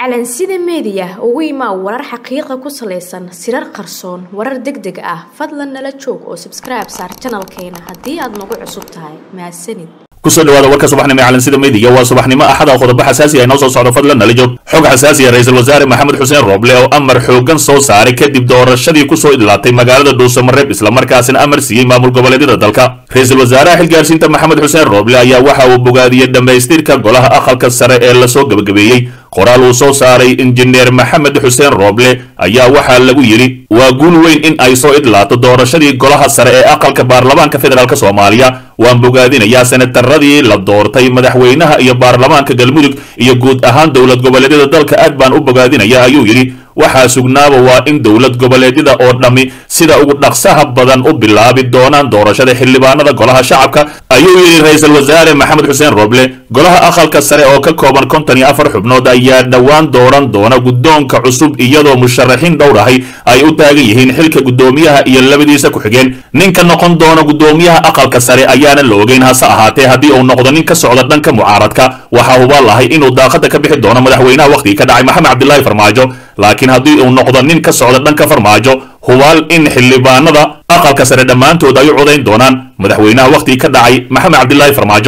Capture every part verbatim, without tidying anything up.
calansida media ugu imaa warar xaqiiqo ku saleysan sirar qarsoon warar degdeg ah fadlan nala joog oo subscribe saar channelkeena hadii aad nagu cusub tahay mahadsanid kusoo dhawaada warka subaxnimo ee calansida media waa subaxnimo axada qodobo xasaasi ah inoo soo socdo fadlan nala joog xog xasaasi ah ra'iisul wasaare maxamed xuseen roble oo amar xoogan soo saaray kadib doorashadii ku soo idlaatay magaalada Dhuusamareeb isla markaasina amar siiyay maamul goboleedyada dalka ra'iisul wasaaraha xilgaarsiinta maxamed xuseen roble ayaa waxa uu bogaadiyay dhameystirka golaha aqalka sare ee la soo gabagabeeyay qoraal uu soo saaray injineer maxamed xuseen roble ayaa waxa lagu yiri waa guul weyn in ay soo idlaato doorashadii golaha sare ee aqalka baarlamaanka federaalka Soomaaliya waan bogaadinayaa senataradii la doortay madaxweynaha iyo baarlamaanka galmudug iyo guud ahaan dawlad goboleedyada dalka aad baan u bogaadinayaa ayuu yiri waxa sugnaaba waa in dawlad goboleedyada oo dhami sida ugu dhaqsaha badan u bilaabi doonaan doorashada xildhibaanada golaha shacabka ayuu yiri ra'iisul wasaare maxamed xuseen roble golaha aqalka sare oo ka kooban konton iyo afar xubnood ayaa dhawaan dooran doona guddoonka cusub iyadoo musharaxiin dhowr ah ay u taagan yihiin xilka guddoomiyaha iyo labadiisa ku xigeen ninka noqon doona guddoomiyaha aqalka sare ayaana la ogeyn hase ahaatee haddii uu noqdo nin ka socda dhanka mucaaradka waxa uu lahay inuu daaqada ka bixi doono madaxweynaha waqtiga ka dhacay maxamed cabdilaahi farmaajo laakiin haddii uu noqdo nin ka socda dhanka farmaajo hubaal in xildhibaanada aqalka sare dhammaantood ay u codayn doonaan madaxweynaha waqtiga ka dhacay maxamed cabdilaahi farmaajo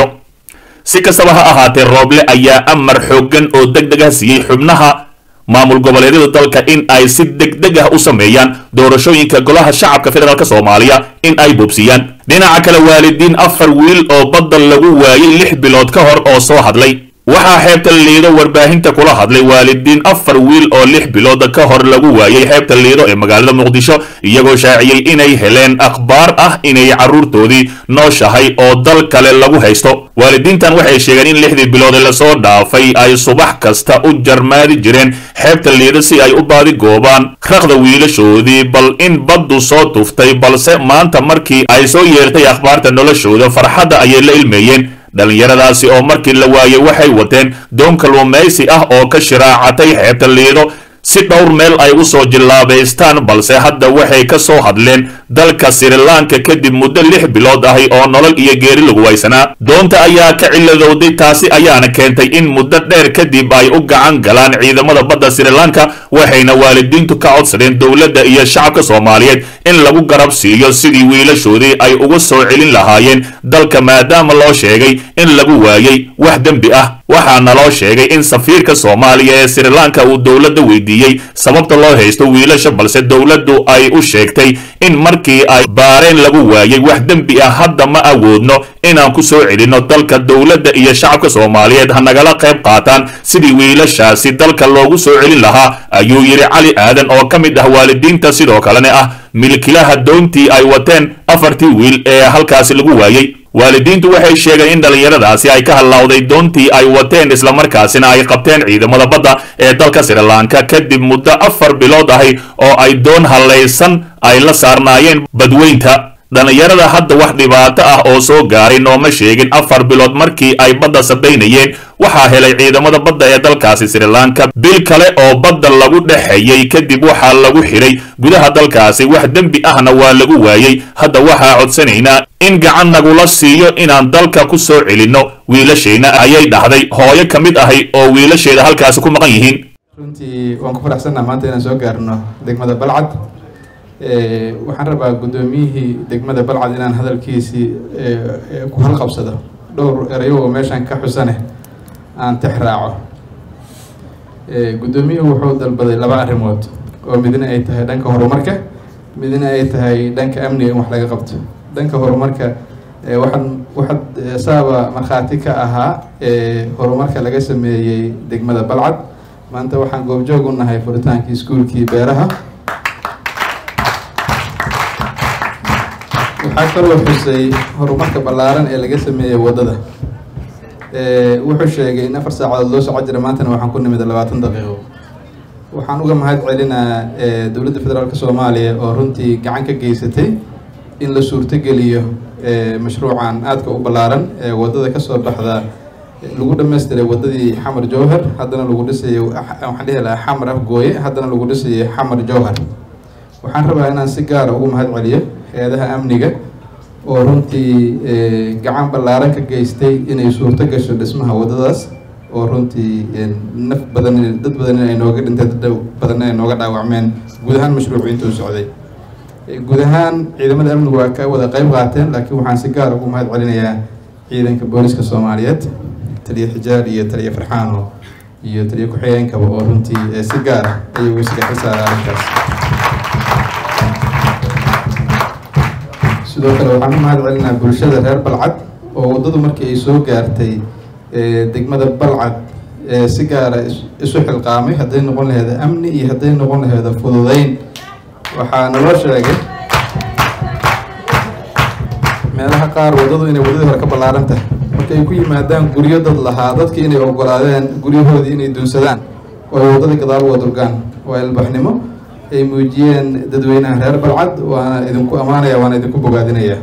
si kastaba ha ahaatee roble ayaa amar xoogan oo degdeg ah siiyey xubnaha maamul goboleedyada dalka in ay si degdeg ah u sameeyaan doorashooyinka golaha shacabka federaalka Soomaaliya in ay boobsiyaan dhinaca kale waalidiin afar wiil oo badal lagu waayay lix bilood ka hor oo soo hadlay waxaa xeebta liido warbaahinta kula hadlay waalidiin afar wiil oo lix bilood ka hor lagu waayay xeebta liido ee magaalada muqdisho iyagoo shaaciyay inay heleen akhbaar ah inay caruurtoodii nooshahay oo dal kale lagu haysto waalidiintan waxay sheegeen in lixdii bilood la soo dhaafay ay subax kasta u jarmaadi jireen xeebta liido si ay u baadi goobaan raqda wiilashoodii bal in baddu soo tuftay balse maanta markii ay soo yeertay akhbaarta noloshooda farxadda ayay la ilmeeyeen dhalinyaradaasi oo markii la waayay waxay wateen doon kalluumaysi ah oo ka shiraacatay xeebta liido si dhowr meel ay u soo jilaabaystaan balse hadda waxay ka soo hadleen dalka Sri Lanka kadib muddo lix bilood ah oo nolol iyo geeri lagu waysanaa doonta ayaa ka ciladowday taasi ayaana keentay in muddo dheer kadib ay u gacan galaan ciidamada badda Sri Lanka waxayna waalidiintu ka codsadeen dawladda iyo shacabka Soomaaliyeed in lagu garab siiyo sidii wiilashoodii ay uga soo celin lahaayeen dalka maadaama loo sheegay in lagu waayay wax dambi ah waxaana loo sheegay in safiirka Soomaaliya ee Sri Lanka uu dawladda weydiiyay sababta loo haysto wiilasha balse dawladdu ay u sheegtay in markii ay baareen lagu waayay wax dambi ah hadda ma awoodno inaan ku soo celino dalka dawladda iyo shacabka Soomaaliyeed ha nagala qayb qaataan sidii wiilashaasi dalka loogu soo celin lahaa ayuu yiri Cali Aadan oo ka mid ah waalidiinta sidoo kalena ah milkiilaha doontii ay wateen afartii wiil ee halkaasi lagu waayay waalidiintu waxay sheegeen in dhalinyaradaasi ay ka halawday doontii ay wateen isla markaasina ay qabteen ciidamada badda ee dalka Sri Lanka kadib muddo afar bilood ah oo ay doon halaysan ay la saarnaayeen badweynta dhalinyarada hadda wax dhibaato ah oo soo gaaray nooma sheegin afar bilood markii ay badda sabaynayeen waxaa helay ciidamada badda ee dalkaasi Sri Lanka bil kale oo badda lagu dhaxeeyay kadib waxaa lagu xiray gudaha dalkaasi wax dambi ahna waa lagu waayay hadda waxaa codsanaynaa in gacan nagula siiyo inaan dalka ku soo celino wiilashayna ayay dhahday hooyo ka mid ahay oo wiilasheeda halkaasi ku maqan yihiin runtii waan ku faraxsanahay maanta inaan soo gaarno degmada Balcad ee waxaan rabaa guddoomiyihii degmada Balcad inaan hadalkiisii ku halqabsado dhowr erayo oo meeshan ka xusane aan tixraaco ee guddoomiyuhu wuxuu dalbaday laba arrimood oo midna ay tahay dhanka horumarka midna ay tahay dhanka amniga in wax laga qabto dhanka horumarka ee waxaan waxad saaba markhaati ka ahaa ee horumarka laga sameeyay degmada Balcad maanta waxaan goobjoog u nahay furitaankii iskuulkii beeraha waxaa kaloo xusay horumarka ballaaran ee laga sameeyay wadada ee wuxuu sheegay in afar saacadood loo socon jiray maantana waxaan ku nimid labaatan daqiiqo waxaan uga mahad celinaa ee dawladda federaalka Soomaaliya oo runtii gacan ka geysatay in la suurtageliyo ee mashruucan aadka u ballaaran ee wadada ka soo baxda lagu dhameystiray wadadii Xamar Jowhar haddana lagu dhisay waxaan dhihi lahaa Xamar Afgooye haddana lagu dhisay Xamar Jowhar waxaan rabaa inaan si gaar ah ugu mahad celiyo hay'adaha amniga oo runtii gacan ballaaran ka geystay inay suurto gasho dhismaha wadadaas oo runtii naf badan dad badan ay nooga dhintay dad badan ay nooga dhaawacmeen guud ahaan mashruucu intuu socday guud ahaan ciidamada amnigu waa ka wada qayb qaateen laakiin waxaan si gaar ugu mahad celinayaa ciidanka booliska Soomaaliyeed taliye xijaar iyo taliye farxaano iyo taliye ku-xigeenkaba oo runtii si gaar ah ay ugu sii xisaaray arrintaas sidoo kale waxaan u mahad celinaa bulshada reer Balcad oo wadadu markii ay soo gaartay degmada Balcad si gaar ah isu xilqaamay haday noqon lahayd amni iyo haday noqon lahayd fududeyn waxaa naloo sheegay meelaha qaar wadadu inay wadada hore ka ballaaran tahay markay ku yimaadaan guryo dad lahaa dadkii inay ogolaadeen guryahoodii inay duunsadaan oo ay wadada gadaal uga durgaan waa ilbaxnimo ay muujiyeen dadweynaha reer Balcad waana idinku amaanaya waana idinku bogaadinaya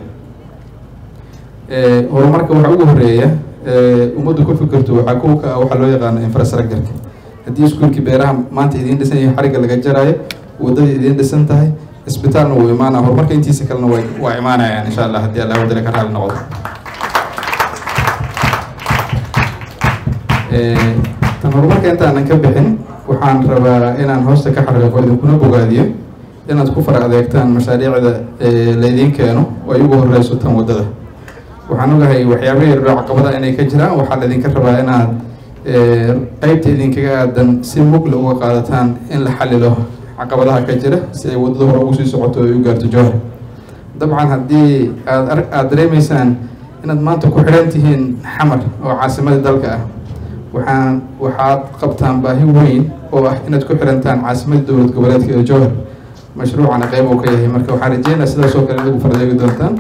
ee horumarka waxa ugu horeeya ee ummaddu ku fikirto waxa ku ka waxa loo yaqaan infrastructure haddii iskuulkii beeraha maanta idin dhisan yahay xariga laga jaraayo wadada idin dhisan tahay isbitaalna wuu imaanaa horumarka intiisa kalena way waa imaanayaan insha Allah haddii Allah wadada ka raali noqdo ee tan horumarka intaanan ka bixin waxaan rabaa inaan hoosta ka xariiqo idinkuna bogaadiyo inaad ku fara adeegtaan mashaariicda ee la idin keeno oo ay ugu horeyso tan wadada waxaan ogahay waxyaabo yar oo caqabada inay ka jiraan waxaa la idinka rabaa inaad ee qaybta idinkaga aadan si mug leh uga qaadataan in la xalilo caqabadaha ka jira si ay wadada hore ugu sii socoto oo ay u gaarto jawhar dabcan haddii aad aad dareemaysaan inaad maanta ku xidhan tihiin xamar oo caasimadda dalka ah waxaan waxaad qabtaan baahi weyn oo ah inaad ku xirantaan caasimadda dowlad goboleedka ee jawhar mashruucana qayb uu ka yahay marka waxaan rajeynayaa sidaas oo kale inaad ugu fardeegi doontaan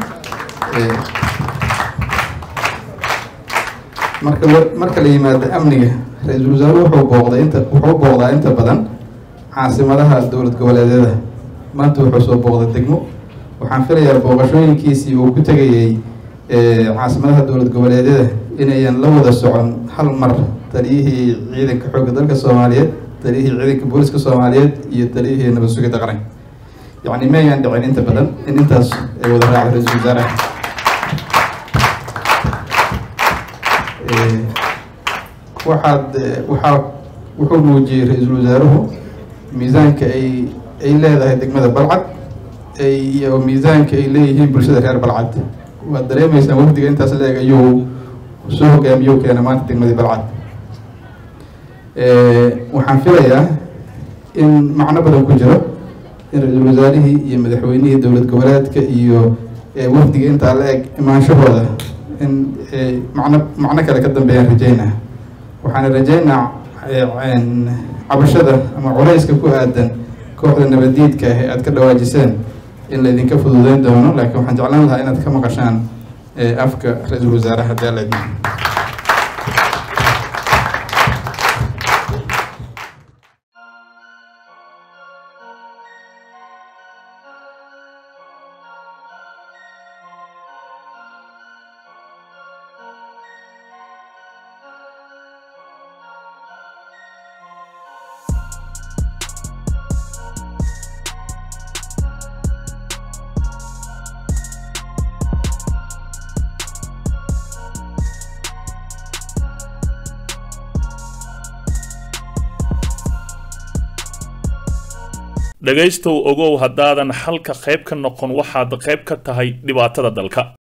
marka marka la yimaado amniga ra'iisul wasaaruhu wuxuu booqday inta wuxuu booqdaa inta badan caasimadaha dowlad goboleedyada maanta wuxuu soo booqday degmo waxaan filayaa booqashooyinkiisii uu ku tegayay caasimadaha dowlad goboleedyada inayan la wada socon hal mar taliyihii ciidanka xoogga dalka Soomaaliyeed taliyihii ciidanka booliska Soomaaliyeed iyo taliyihii nabad sugidda qaranka yacni ma ayaan dhicin inta badan in intaas ay wada raacay ra'iisul wasaaraha waxaad waxaa wuxuu muujiyey ra'iisul wasaaruhu miisaanka ay ay leedahay degmada Balcad ay iyo miisaanka ay leeyihiin bulshada reer Balcad waad dareemaysaa waqtiga intaas leeg ayuu soo hogaamiyay keena maanta degmada Balcad ee waxaan filayaa in macno badan ku jiro in ra'iisul wasaarihii iyo madaxweynihii dowlad goboleedka iyo waqtiga inta leeg imaanshahooda in macno macno kale ka dambeeyaan rajeynaa waxaan rajeynaa cabashada ama culayska ku aadan kooxda nabadiidka ah ee aad ka dhawaajiseen in la idinka fududeyn doono laakiin waxaan jeclaan lahaa inaad ka maqashaan afka ra'iisul wasaaraha daalada dhagaystow ogow haddaadan halka qayb ka noqon waxaad qayb ka tahay dhibaatada dalka.